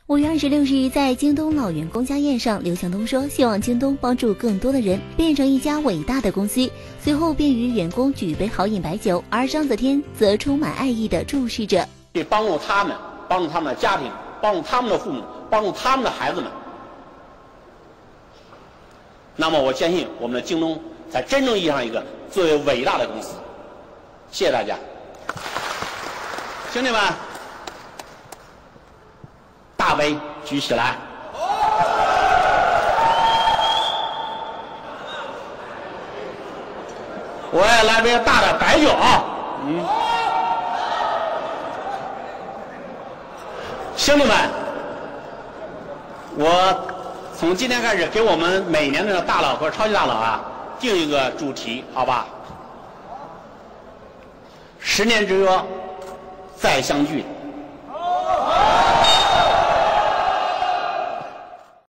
5月26日，在京东老员工家宴上，刘强东说：“希望京东帮助更多的人变成一家伟大的公司。”随后便与员工举杯豪饮白酒，而章泽天则充满爱意地注视着， 去帮助他们，帮助他们的家庭，帮助他们的父母，帮助他们的孩子们。那么，我相信我们的京东才真正意义上一个最为伟大的公司。谢谢大家，兄弟们。大杯举起来！我也来杯大的白酒啊！兄弟们，我从今天开始给我们每年的大佬和超级大佬啊定一个主题，好吧？10年之约，再相聚。